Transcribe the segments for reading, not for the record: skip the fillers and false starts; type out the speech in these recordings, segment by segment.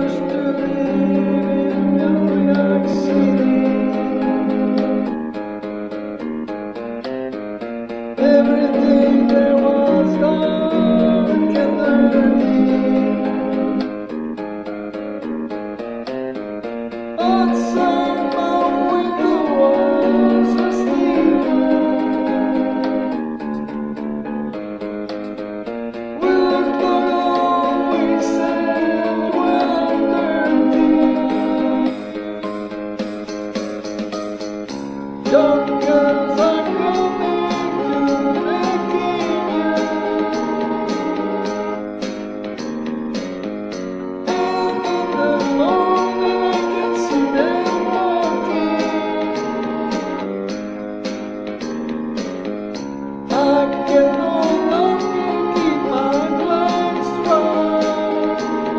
used to live in New York City. Everything there was dark and dirty, but somehow window walls are still. Will not always end well dirty. Young girls are coming to Virginia, and in the morning I can see them walking. I can no longer keep my legs strong,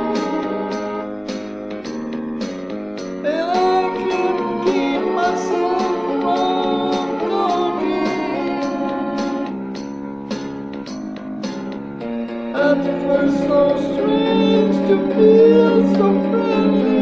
and I can keep myself from talking. At first so strange to feel so friendly.